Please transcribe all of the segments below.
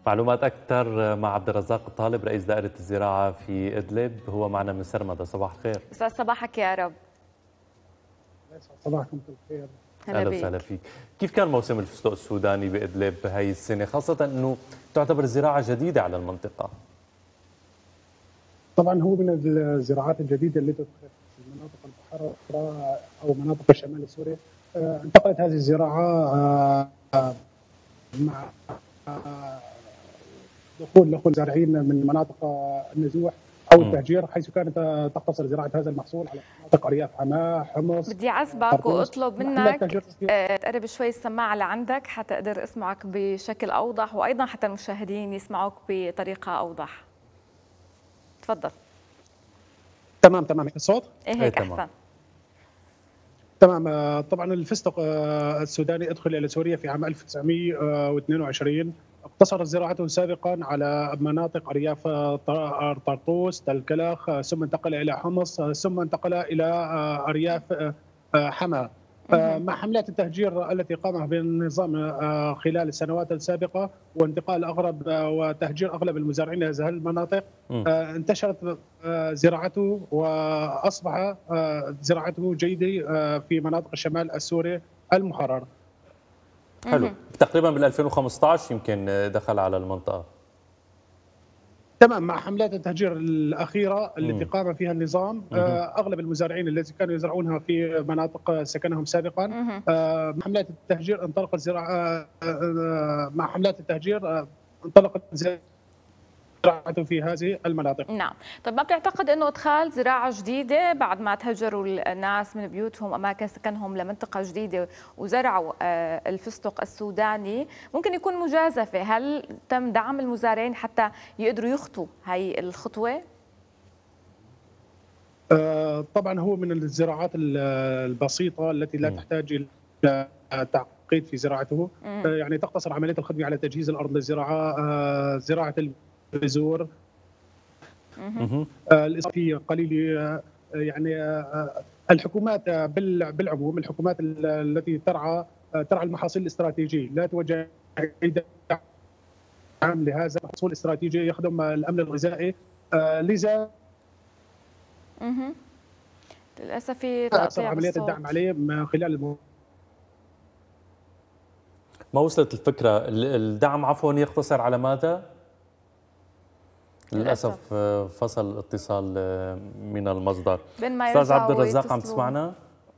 معلومات أكثر مع عبد الرزاق الطالب رئيس دائرة الزراعة في إدلب، هو معنا من سرمدة. صباح الخير. يسعد صباحك يا رب. يسعد صباحكم بالخير. هلا وسهلا بيك. فيك. كيف كان موسم الفستق السوداني بإدلب هاي السنة، خاصة أنه تعتبر زراعة جديدة على المنطقة؟ طبعا هو من الزراعات الجديدة اللي تدخل في مناطق البحر الأخرى أو مناطق الشمال السوري. انتقلت هذه الزراعة مع دخول زارعين من مناطق النزوح او التهجير، حيث كانت تقتصر زراعه هذا المحصول على مناطق ارياف حماه، حمص. بدي اعذبك واطلب منك تقرب شوي السماعه لعندك حتى اقدر اسمعك بشكل اوضح، وايضا حتى المشاهدين يسمعوك بطريقه اوضح. تفضل. تمام الصوت؟ ايه هيك احسن. تمام. طبعا الفستق السوداني ادخل الى سوريا في عام 1922. اقتصرت زراعته سابقا على مناطق ارياف طرطوس، تل كلخ، ثم انتقل الى حمص، ثم انتقل الى ارياف حما. مع حملات التهجير التي قام بها النظام خلال السنوات السابقه وانتقال اغلب وتهجير اغلب المزارعين الى هذه المناطق، انتشرت زراعته واصبح زراعته جيده في مناطق الشمال السوري المحرر. حلو. تقريبا بال 2015 يمكن دخل على المنطقه. تمام. مع حملات التهجير الأخيرة التي قام فيها النظام، أغلب المزارعين الذين كانوا يزرعونها في مناطق سكنهم سابقا، مع حملات التهجير انطلقت زراعة مع حملات التهجير انطلقت زراعته في هذه المناطق. نعم. طيب ما بتعتقد انه ادخال زراعه جديده بعد ما تهجروا الناس من بيوتهم اماكن سكنهم لمنطقه جديده وزرعوا الفستق السوداني ممكن يكون مجازفه؟ هل تم دعم المزارعين حتى يقدروا يخطوا هاي الخطوه؟ طبعا هو من الزراعات البسيطه التي لا تحتاج الى تعقيد في زراعته. يعني تقتصر عمليه الخدمه على تجهيز الارض للزراعه، زراعه البذور، الإسقافية قليل. يعني الحكومات بالعموم، الحكومات التي ترعى المحاصيل الاستراتيجية لا توجه أي دعم لهذا المحصول الاستراتيجي يخدم الأمن الغذائي. لذا للأسف في تقطيع عملية الدعم عليه من خلال ما وصلت الفكرة. الدعم عفوا يقتصر على ماذا؟ للأسف فصل الاتصال من المصدر. أستاذ عبد الرزاق عم تسمعنا؟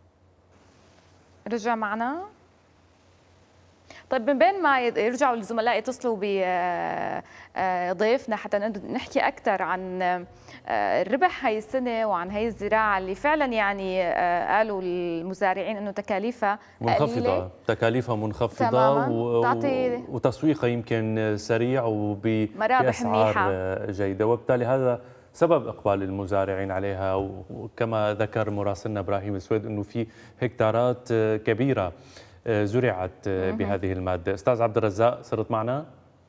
رجع معنا؟ طيب من بين ما يرجعوا الزملاء يتصلوا بضيفنا حتى نحكي أكثر عن الربح هاي السنة وعن هاي الزراعة اللي فعلا يعني قالوا المزارعين أنه تكاليفها منخفضة، تكاليفها منخفضة وتسويقها يمكن سريع وبأسعار جيدة، وبالتالي هذا سبب إقبال المزارعين عليها. وكما ذكر مراسلنا إبراهيم السويد أنه في هكتارات كبيرة زرعت بهذه المادة. أستاذ عبد الرزاق صرت معنا؟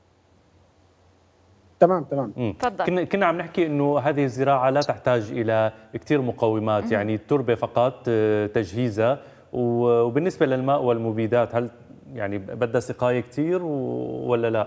تمام. تفضل. كنا عم نحكي أنه هذه الزراعة لا تحتاج إلى كثير مقومات، يعني التربة فقط تجهيزها، وبالنسبة للماء والمبيدات هل يعني بدها سقاية كثير ولا لا؟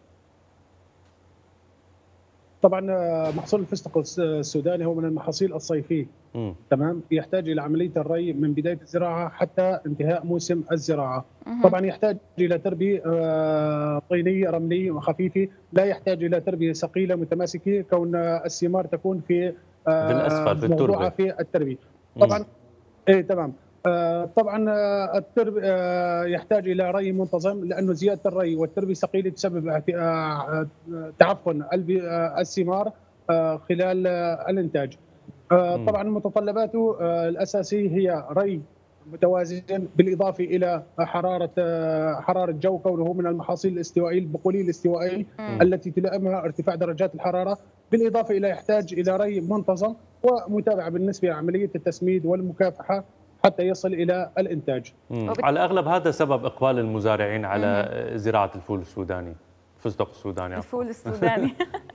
طبعا محصول الفستق السوداني هو من المحاصيل الصيفية. تمام. يحتاج الى عمليه الري من بدايه الزراعه حتى انتهاء موسم الزراعه. طبعا يحتاج الى تربيه طينيه رمليه وخفيفه، لا يحتاج الى تربيه ثقيله متماسكه، كون الثمار تكون في بالاسفل في التربه في التربيه. طبعا تمام. طبعا التربه يحتاج الى ري منتظم، لانه زياده الري والتربيه الثقيله تسبب تعفن الثمار خلال الانتاج. طبعا متطلباته الاساسيه هي ري متوازن، بالاضافه الى حراره جو، كونه من المحاصيل الاستوائيه البقوليه الاستوائيه التي تلائمها ارتفاع درجات الحراره، بالاضافه الى يحتاج الى ري منتظم ومتابعه بالنسبه لعمليه التسميد والمكافحه حتى يصل الى الانتاج. على الاغلب هذا سبب اقبال المزارعين على زراعه الفول السوداني، الفستق السوداني. الفول السوداني.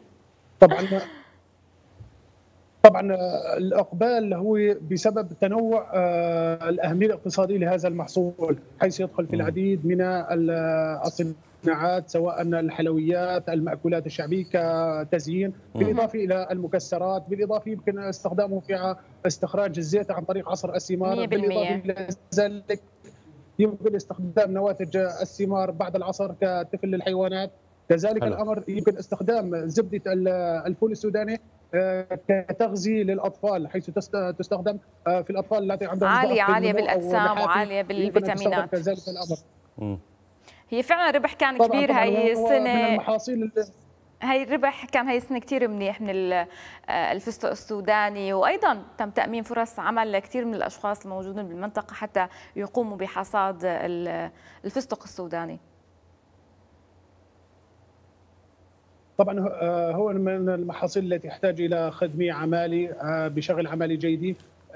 طبعا الاقبال هو بسبب تنوع الاهميه الاقتصاديه لهذا المحصول، حيث يدخل في العديد من الصناعات، سواء الحلويات، المأكولات الشعبية كتزيين، بالإضافة إلى المكسرات، بالإضافة يمكن استخدامه في استخراج الزيت عن طريق عصر الثمار، بالإضافة إلى ذلك يمكن استخدام نواتج الثمار بعد العصر كتفل للحيوانات. كذلك الأمر يمكن استخدام زبدة الفول السوداني كتغذية للأطفال، حيث تستخدم في الأطفال التي عندهم عالية بالأجسام وعالية بالفيتامينات. كذلك الأمر. هي فعلا ربح كان كبير هاي السنة من المحاصيل. هاي الربح كان هاي السنة كثير منيح من الفستق السوداني، وأيضا تم تأمين فرص عمل لكثير من الأشخاص الموجودين بالمنطقة حتى يقوموا بحصاد الفستق السوداني. طبعا هو من المحاصيل التي تحتاج إلى خدمة عمالي بشغل عمالي جيد.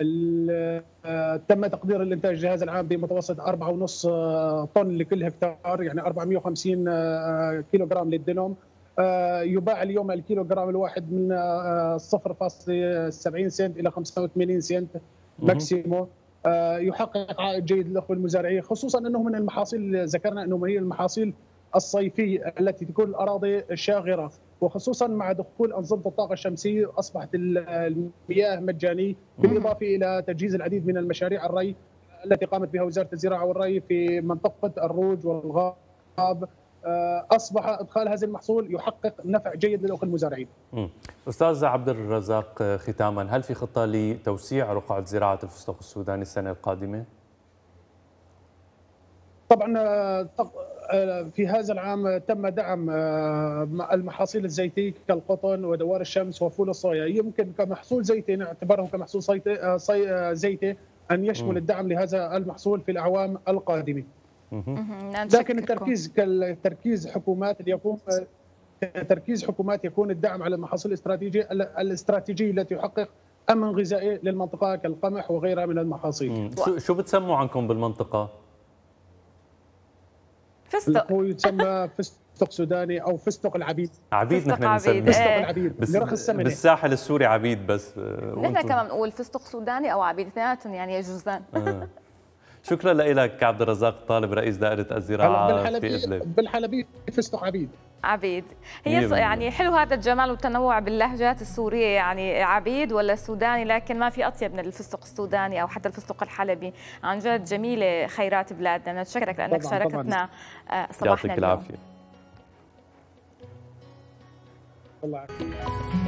تم تقدير الانتاج لهذا العام بمتوسط 4.5 طن لكل هكتار، يعني 450 كيلوغرام للدنم. يباع اليوم الكيلوغرام الواحد من 0.70 سنت الى 85 سنت ماكسيمو. يحقق عائد جيد للاخوه المزارعين، خصوصا انه من المحاصيل ذكرنا انه هي المحاصيل الصيفيه التي تكون الاراضي شاغره، وخصوصا مع دخول انظمه الطاقه الشمسيه اصبحت المياه مجانيه، بالاضافه الى تجهيز العديد من المشاريع الري التي قامت بها وزاره الزراعه والري في منطقه الروج والغاب. اصبح ادخال هذا المحصول يحقق نفع جيد للاخوه المزارعين. استاذ عبد الرزاق، ختاما، هل في خطه لتوسيع رقعه زراعه الفستق السوداني السنه القادمه؟ طبعا في هذا العام تم دعم المحاصيل الزيتيه كالقطن ودوار الشمس وفول الصويا. يمكن كمحصول زيتي نعتبره كمحصول زيتي ان يشمل الدعم لهذا المحصول في الاعوام القادمه. لكن التركيز حكومات يكون الدعم على المحاصيل الاستراتيجية التي تحقق امن غذائي للمنطقه كالقمح وغيرها من المحاصيل. شو بتسموا عنكم بالمنطقه؟ فستق. هو يسمى فستق سوداني او فستق العبيد. عبيد نحن بنسميه فستق العبيد برخص ثمنه. بالساحل السوري عبيد بس. نحن كمان بنقول فستق سوداني او عبيد، اثنيناتهم يعني يجوزان. شكرا لك عبد الرزاق طالب، رئيس دائرة الزراعة في إدلب. بالحلبية فستق عبيد. هي يعني حلو هذا الجمال والتنوع باللهجات السورية، يعني عبيد ولا السوداني، لكن ما في أطيب من الفستق السوداني أو حتى الفستق الحلبي. عن جد جميلة خيرات بلادنا. نتشكرك لأنك شاركتنا صباحنا اليوم. يعطيك العافية. الله يعافيك.